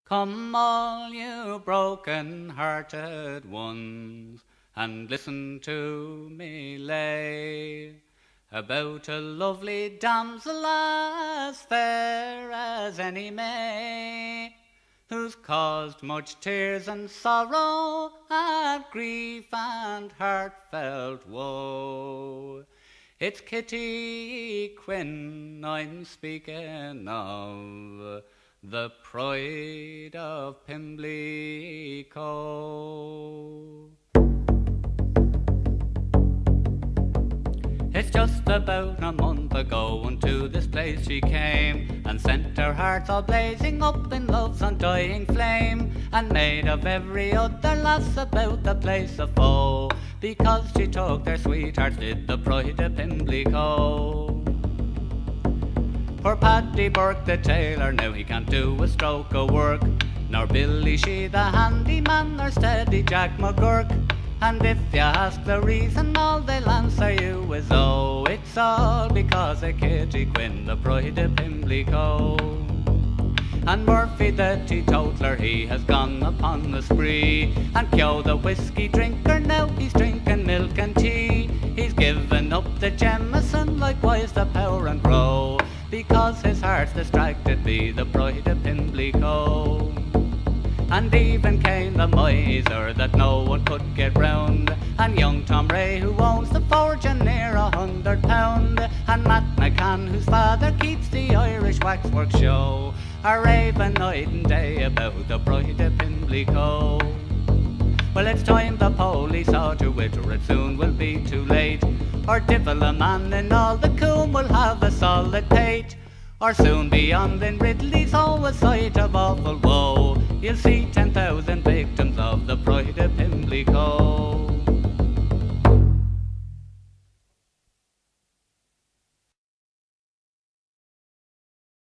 Come all you broken-hearted ones, and listen to me lay about a lovely damsel as fair as any may, who's caused much tears and sorrow, and grief and heartfelt woe. It's Kitty Quinn I'm speaking of, the pride of Pimlico. It's just about a month ago unto this place she came, and sent her hearts all blazing up in love's undying flame, and made of every other lass about the place a foe, because she took their sweethearts, did the pride of Pimlico. Poor Paddy Burke the tailor, now he can't do a stroke of work, nor Billy she the handyman, nor steady Jack McGurk. And if you ask the reason, all they'll answer you is, oh, it's all because of Kitty Quinn, the pride of Pimlico. And Murphy the teetotaler, he has gone upon the spree, and Keogh the whiskey drinker, now he's drinking milk and tea. He's given up the Jameson, likewise the Power and Row, because his heart's distracted be the pride of Pimlico. And even Cain the miser that no one could get round, and young Tom Ray who owns the forge and near £100, and Matt McCann whose father keeps the Irish waxwork show, are raving night and day about the pride of Pimlico. Well, it's time the police saw to it, or it soon will be too late, or divil a man in all the coombe will have a solid pate, or soon beyond in Ridley's oh, a sight of awful woe. You'll see 10,000 victims of the pride of Pimlico.